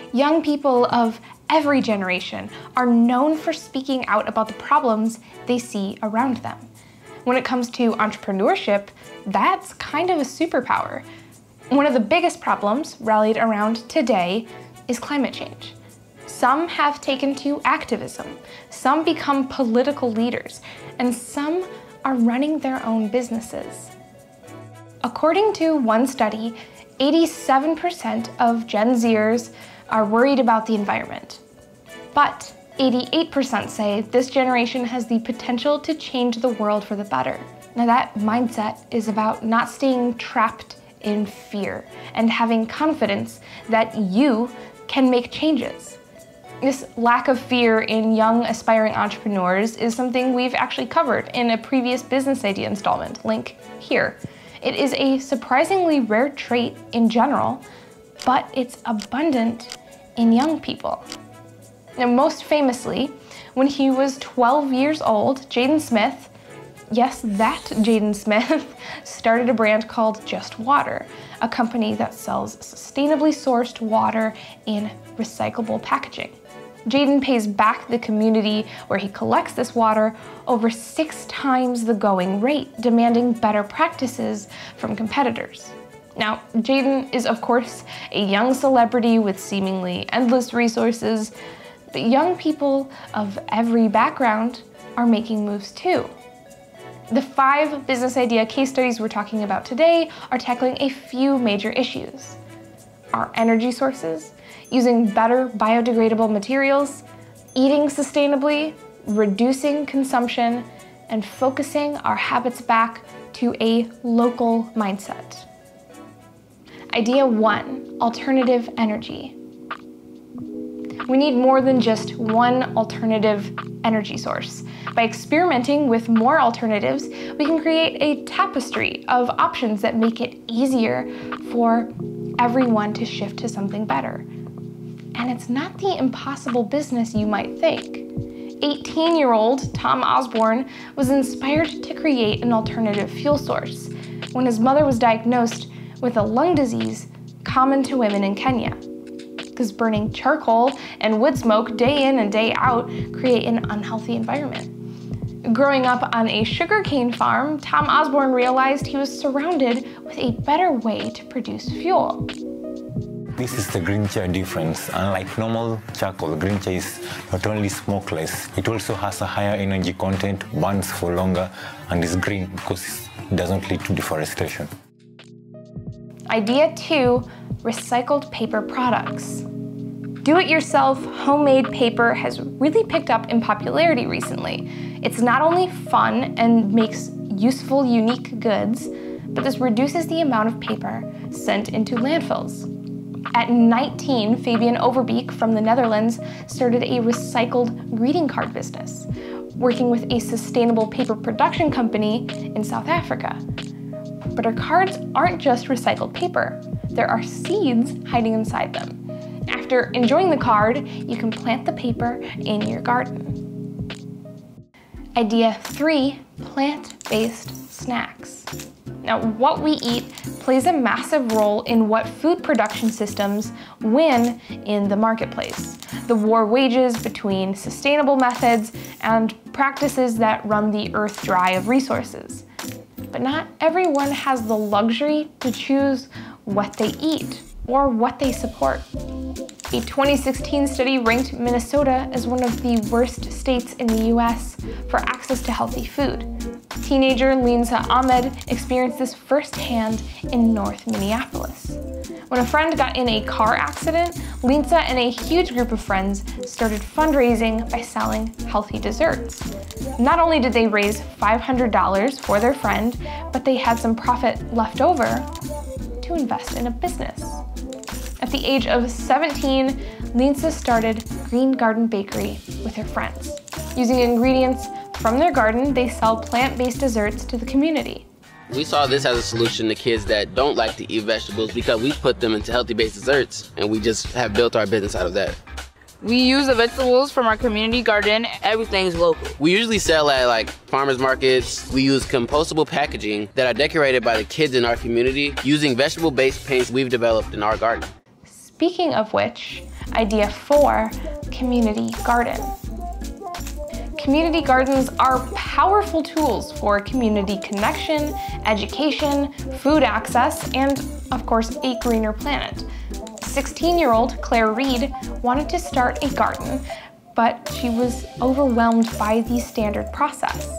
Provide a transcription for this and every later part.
Young people of every generation are known for speaking out about the problems they see around them. When it comes to entrepreneurship, that's kind of a superpower. One of the biggest problems rallied around today is climate change. Some have taken to activism, some become political leaders, and some are running their own businesses. According to one study, 87% of Gen Zers are worried about the environment. But 88% say this generation has the potential to change the world for the better. Now that mindset is about not staying trapped in fear and having confidence that you can make changes. This lack of fear in young aspiring entrepreneurs is something we've actually covered in a previous business idea installment, link here. It is a surprisingly rare trait in general, but it's abundant in young people. Now, most famously, when he was 12 years old, Jaden Smith, yes, that Jaden Smith, started a brand called Just Water, a company that sells sustainably sourced water in recyclable packaging. Jaden pays back the community where he collects this water over 6 times the going rate, demanding better practices from competitors. Now, Jaden is of course a young celebrity with seemingly endless resources, but young people of every background are making moves too. The 5 business idea case studies we're talking about today are tackling a few major issues: our energy sources, using better biodegradable materials, eating sustainably, reducing consumption, and focusing our habits back to a local mindset. Idea 1, alternative energy. We need more than just one alternative energy source. By experimenting with more alternatives, we can create a tapestry of options that make it easier for everyone to shift to something better. And it's not the impossible business you might think. 18-year-old Tom Osborne was inspired to create an alternative fuel source when his mother was diagnosed with a lung disease common to women in Kenya. Because burning charcoal and wood smoke day in and day out create an unhealthy environment. Growing up on a sugarcane farm, Tom Osborne realized he was surrounded with a better way to produce fuel. This is the green char difference. Unlike normal charcoal, green char is not only smokeless, it also has a higher energy content, burns for longer, and is green because it does not lead to deforestation. Idea 2, recycled paper products. Do-it-yourself homemade paper has really picked up in popularity recently. It's not only fun and makes useful, unique goods, but this reduces the amount of paper sent into landfills. At 19, Fabian Overbeek from the Netherlands started a recycled greeting card business, working with a sustainable paper production company in South Africa. But our cards aren't just recycled paper. There are seeds hiding inside them. After enjoying the card, you can plant the paper in your garden. Idea 3, plant-based snacks. Now, what we eat plays a massive role in what food production systems win in the marketplace. The war wages between sustainable methods and practices that run the earth dry of resources. But not everyone has the luxury to choose what they eat or what they support. A 2016 study ranked Minnesota as one of the worst states in the US for access to healthy food. Teenager Linsa Ahmed experienced this firsthand in North Minneapolis. When a friend got in a car accident, Linsa and a huge group of friends started fundraising by selling healthy desserts. Not only did they raise $500 for their friend, but they had some profit left over to invest in a business. At the age of 17, Linsa started Green Garden Bakery with her friends. Using ingredients from their garden, they sell plant-based desserts to the community. We saw this as a solution to kids that don't like to eat vegetables because we put them into healthy-based desserts, and we just have built our business out of that. We use the vegetables from our community garden. Everything's local. We usually sell at farmers markets. We use compostable packaging that are decorated by the kids in our community using vegetable-based paints we've developed in our garden. Speaking of which, idea 4, community garden. Community gardens are powerful tools for community connection, education, food access, and of course, a greener planet. 16-year-old Claire Reed wanted to start a garden, but she was overwhelmed by the standard process.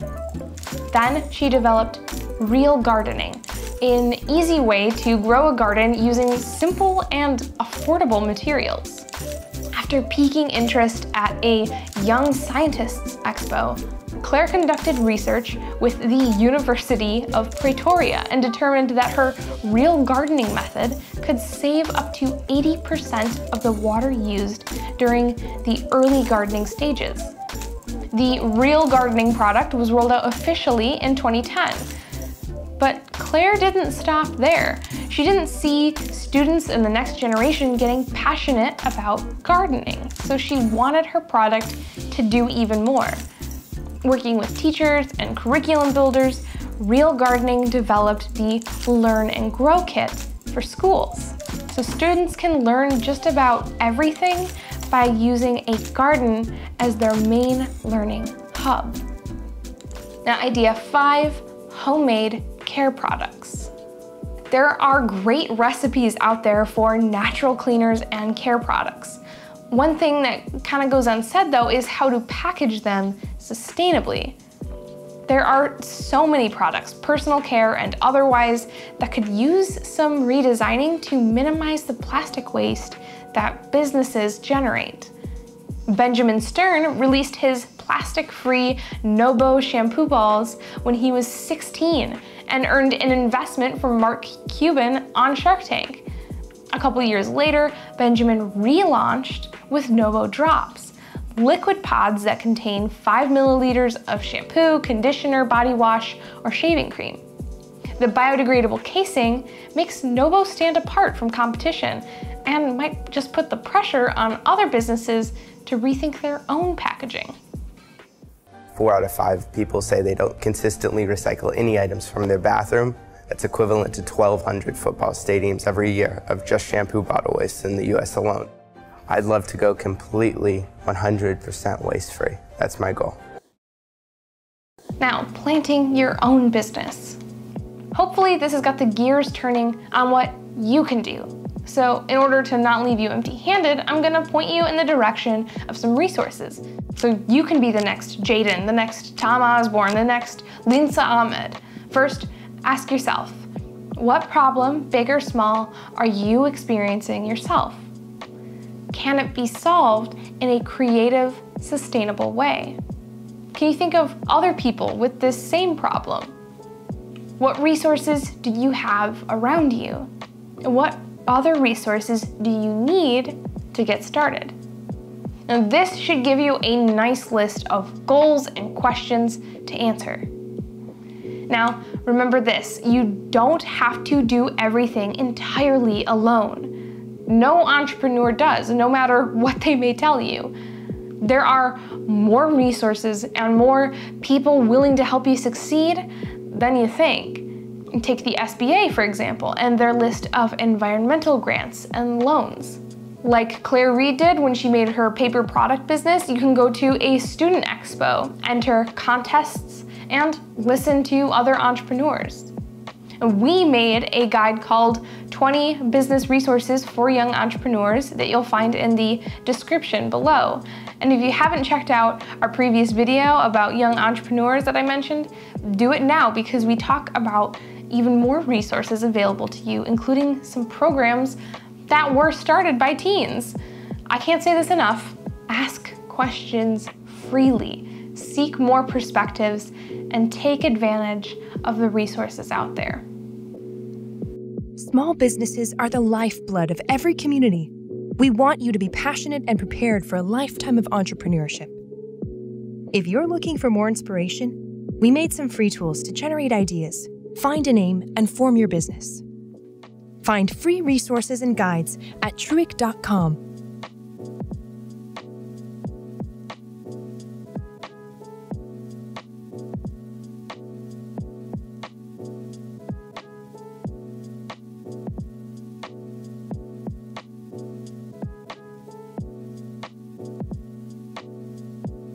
Then she developed Real Gardening, an easy way to grow a garden using simple and affordable materials. After piquing interest at a Young Scientists Expo, Claire conducted research with the University of Pretoria and determined that her real gardening method could save up to 80% of the water used during the early gardening stages. The Real Gardening product was rolled out officially in 2010. But Claire didn't stop there. She didn't see students in the next generation getting passionate about gardening, so she wanted her product to do even more. Working with teachers and curriculum builders, Real Gardening developed the Learn and Grow Kit for schools. So students can learn just about everything by using a garden as their main learning hub. Now, idea 5, homemade care products. There are great recipes out there for natural cleaners and care products. One thing that kind of goes unsaid though is how to package them sustainably. There are so many products, personal care and otherwise, that could use some redesigning to minimize the plastic waste that businesses generate. Benjamin Stern released his plastic-free Nobo shampoo balls when he was 16 and earned an investment from Mark Cuban on Shark Tank. A couple years later, Benjamin relaunched with Nobo Drops, liquid pods that contain 5 milliliters of shampoo, conditioner, body wash, or shaving cream. The biodegradable casing makes Nobo stand apart from competition and might just put the pressure on other businesses to rethink their own packaging. 4 out of 5 people say they don't consistently recycle any items from their bathroom. That's equivalent to 1,200 football stadiums every year of just shampoo bottle waste in the US alone. I'd love to go completely 100% waste-free. That's my goal. Now, planting your own business. Hopefully this has got the gears turning on what you can do. So in order to not leave you empty-handed, I'm gonna point you in the direction of some resources. So you can be the next Jaden, the next Tom Osborne, the next Linsa Ahmed. First, ask yourself, what problem, big or small, are you experiencing yourself? Can it be solved in a creative, sustainable way? Can you think of other people with this same problem? What resources do you have around you? And what other resources do you need to get started? Now, this should give you a nice list of goals and questions to answer. Now, remember this, you don't have to do everything entirely alone. No entrepreneur does, no matter what they may tell you. There are more resources and more people willing to help you succeed than you think. Take the SBA, for example, and their list of environmental grants and loans. Like Claire Reed did when she made her paper product business, you can go to a student expo, enter contests, and listen to other entrepreneurs. We made a guide called 20 Business Resources for Young Entrepreneurs that you'll find in the description below. And if you haven't checked out our previous video about young entrepreneurs that I mentioned, do it now because we talk about even more resources available to you, including some programs that were started by teens. I can't say this enough. Ask questions freely, seek more perspectives, and take advantage of the resources out there. Small businesses are the lifeblood of every community. We want you to be passionate and prepared for a lifetime of entrepreneurship. If you're looking for more inspiration, we made some free tools to generate ideas, find a name, and form your business. Find free resources and guides at truic.com